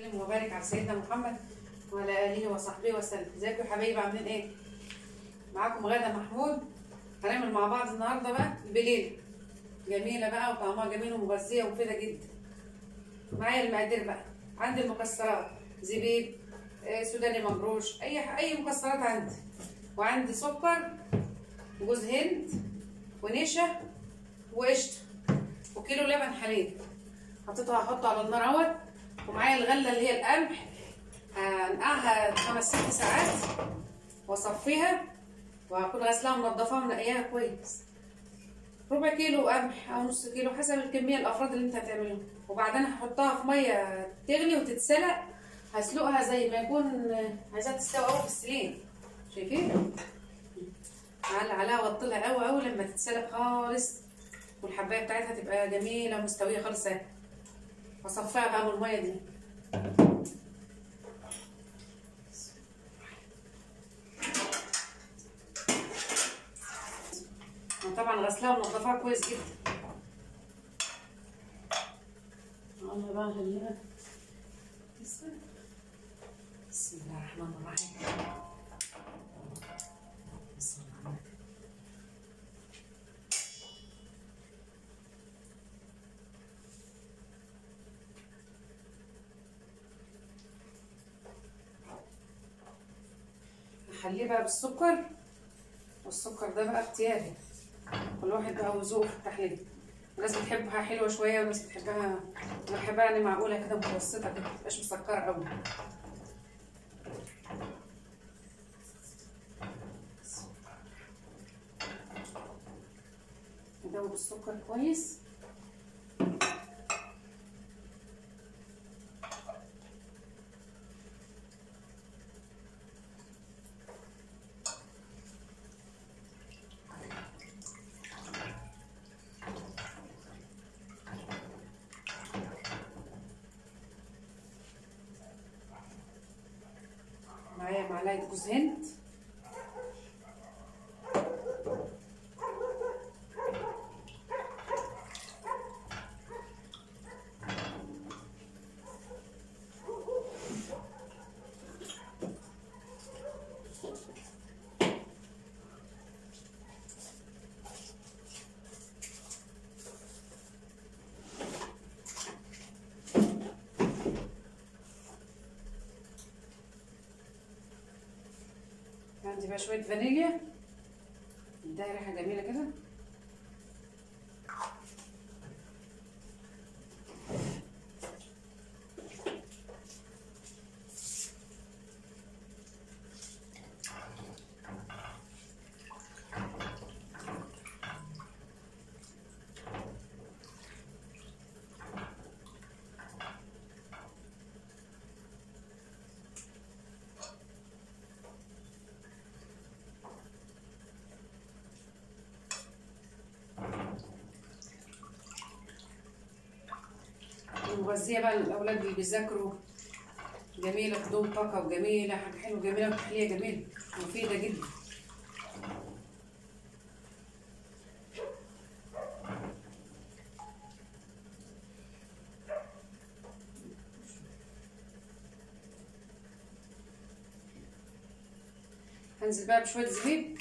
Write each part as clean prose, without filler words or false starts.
وسلم وبارك على سيدنا محمد وعلى اله وصحبه وسلم. ازيكم يا حبايبي، عاملين ايه؟ معاكم غادة محمود. هنعمل مع بعض النهارده بقى البليله جميله بقى وطعمها جميل ومغذيه ومفيده جدا. معايا المقادير بقى. عندي المكسرات زبيب، سوداني مجروش، اي مكسرات عندي، وعندي سكر وجوز هند ونشا وقشطه وكيلو لبن حليب. هحطه على النار اهوت. ومعايا الغله اللي هي القمح، هنقعها 5-6 ساعات واصفيها، وهكون غسلاها ومنضفاها ومنقياها كويس. ربع كيلو قمح او نص كيلو حسب الكميه الافراد اللي انت هتعملوها. وبعدين هحطها في ميه تغلي وتتسلق. هسلقها زي ما يكون عايزاها تستوي قوي في السلين، شايفين؟ هعلق عليها واطلها قوي قوي لما تتسلق خالص، والحبايه بتاعتها تبقى جميله ومستويه خالص اهي. واصفيها بقى من الميه دي. طبعا غسلاها ومنضفاها كويس جدا. انا بقى هنقلبها. بسم الله الرحمن الرحيم. بسم الله. هحليه بقى بالسكر، والسكر ده بقى اختياري، كل واحد بقى وذوقه في التحليه. الناس بتحبها حلوه شويه وناس بتحبها، انا بحبها يعني معقوله كده متوسطه كده، متبقاش مسكره قوي. ندوب السكر كويس. معايا معلقه جوز هند، عندي بقى شويه فانيليا اديها ريحه جميله كده. مغذيه بقى للاولاد اللي بيذاكروا، جميله بدون طاقه وجميله، حاجه حلوه جميله وتحليه جميله مفيده جدا. هنزل بقى بشويه زبيب.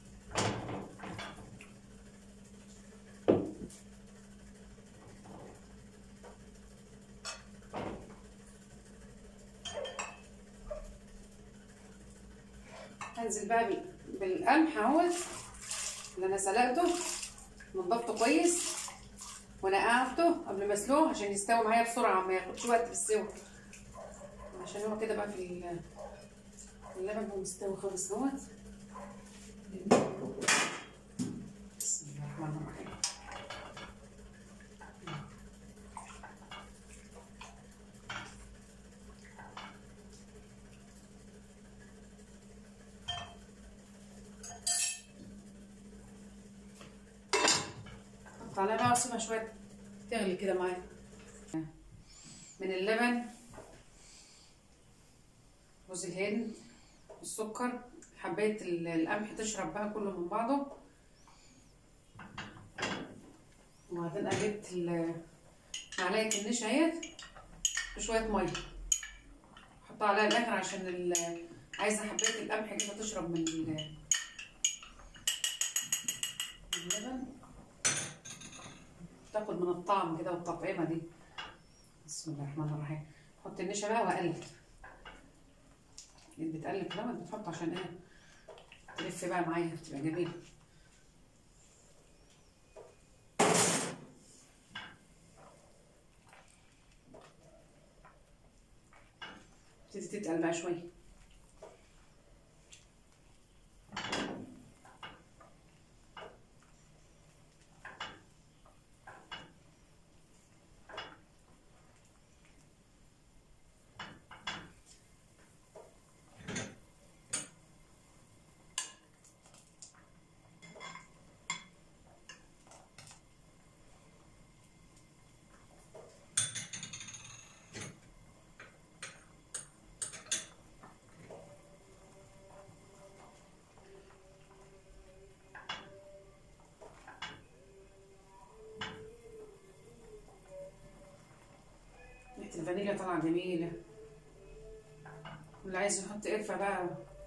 هنزل بقى بالقمح اهوت اللي انا سلقته، نضفته كويس ونقعته قبل ما اسلقه عشان يستوي معايا بسرعه، ما ياخدش وقت في السوا، عشان هو كده بقى في اللبن هو مستوي خالص اهوت. بسم الله الرحمن الرحيم. على بقى واسيبها شويه تغلي كده معايا من اللبن، جوز الهند، السكر، حبايه القمح تشرب بقى كله من بعضه. وبعدين قلبت معلقه النشا اهيت بشويه ميه احطها عليها الاخر عشان عايزه حبايه القمح كده تشرب من اللبن، تاخد من الطعم كده والتطعيمه دي. بسم الله الرحمن الرحيم. احط النشا بقى واقلب. بتقلب كده بتحط عشان ايه؟ تلف بقى معايا تبقى جميله. تبتدي تتقل بقى شويه. ريحة الفانيليا طالعة جميلة. واللي عايز يحط قرفة بقى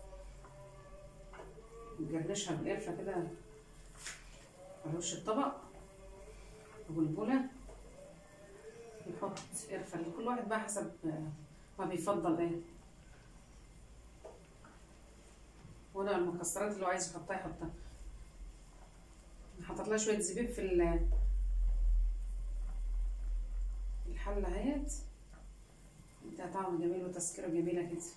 نجرنشها بالقرفة كده على وش الطبق أو البولة، نحط قرفة لكل واحد بقى حسب ما بيفضل ايه. وانا المكسرات اللي هو عايز يحطها يحطها. حطيت لها شوية زبيب في الحلة اهيت، اديها طعم جميل وتسكيرة جميلة كده.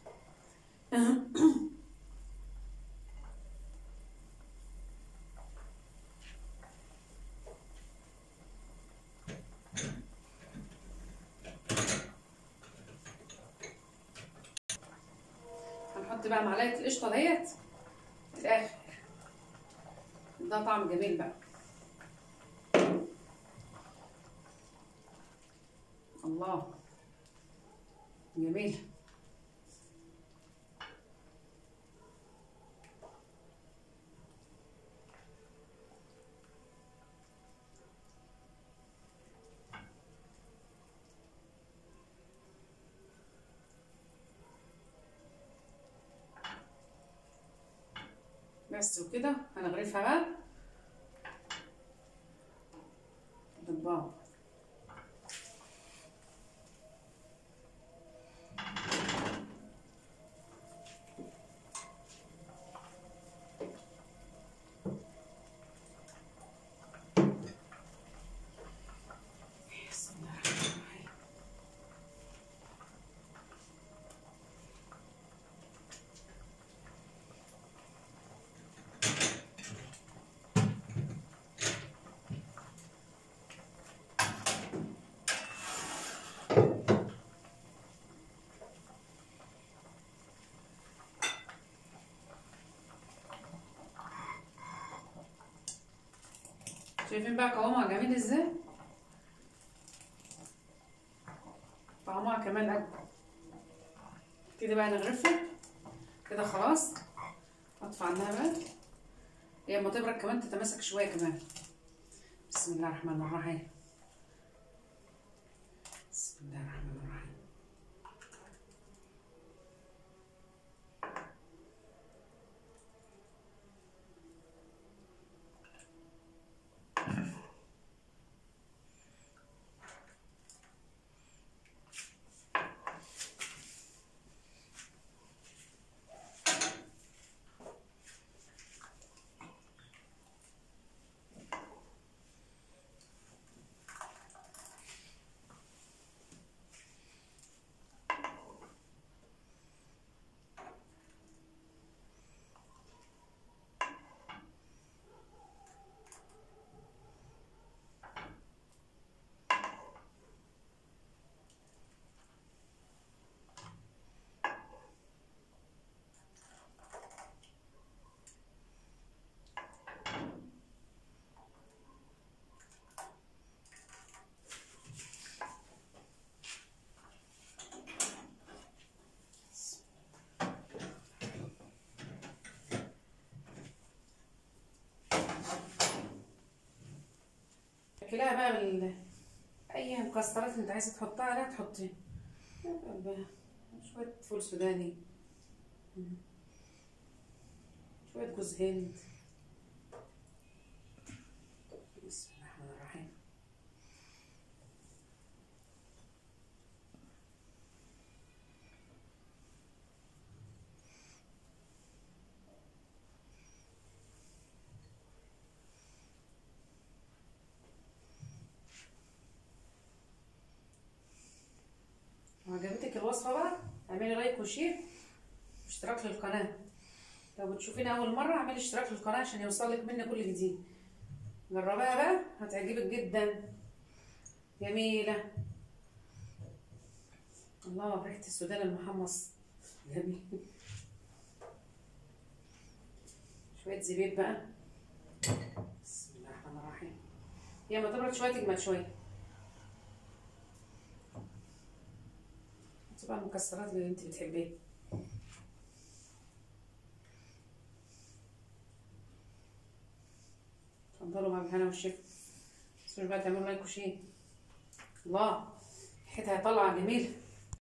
هنحط بقى معلقة القشطة ديت في الآخر، ده طعم جميل بقى. الله جميل. بس وكده هنغرفها بقى بالبعض. شايفين بقى قوامها جميل ازاي؟ طعمها كمان اجمل. كده بقى نغرفها كده خلاص. اطفي عنها بقى هي اما تبرد كمان تتماسك شويه كمان. بسم الله الرحمن الرحيم. بسم الله الرحمن الرحيم. شكلها بقى اي مكسرات انت عايزه تحطها عليها تحطيها. شوية فول سوداني، شوية جوز هند. بسم الله الرحمن الرحيم. لو عجبتك الوصفة بقى اعملي لايك وشير واشتراك للقناة. لو بتشوفيني أول مرة اعملي اشتراك للقناة عشان يوصلك مني كل جديد. جربيها بقى هتعجبك جدا، جميلة. الله، ريحة السودان المحمص جميل. شوية زبيب بقى. بسم الله الرحمن الرحيم. هي ما تبرد شوية تجمد شوية. بقى المكسرات اللي انت بتحبيها. اتفضلوا بقى بالهنا والشفا. متنسوش بقى تعملوا لايك وشير. الله، ريحتها طالعة جميلة.